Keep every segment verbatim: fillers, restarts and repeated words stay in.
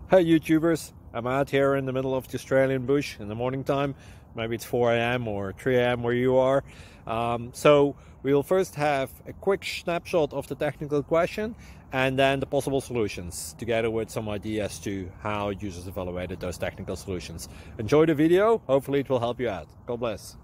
Hey YouTubers, I'm out here in the middle of the Australian bush in the morning time. Maybe it's four A M or three A M where you are. Um, so we'll first have a quick snapshot of the technical question and then the possible solutions, together with some ideas to how users evaluated those technical solutions. Enjoy the video, hopefully it will help you out. God bless.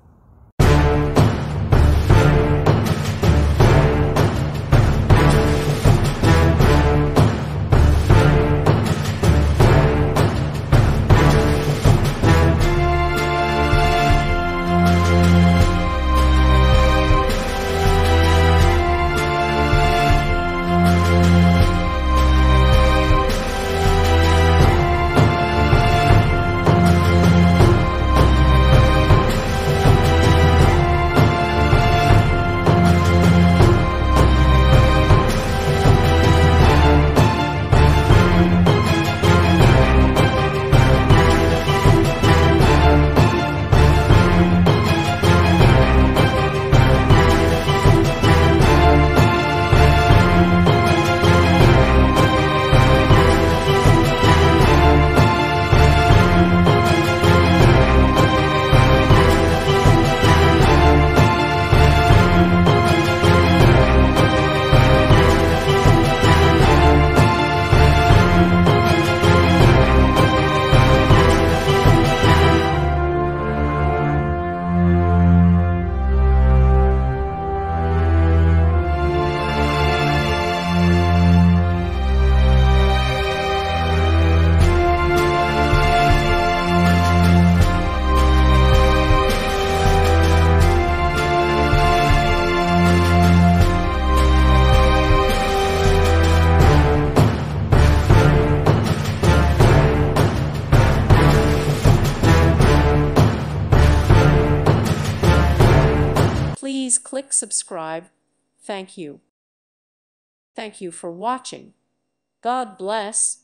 Please click subscribe. Thank you. Thank you for watching. God bless.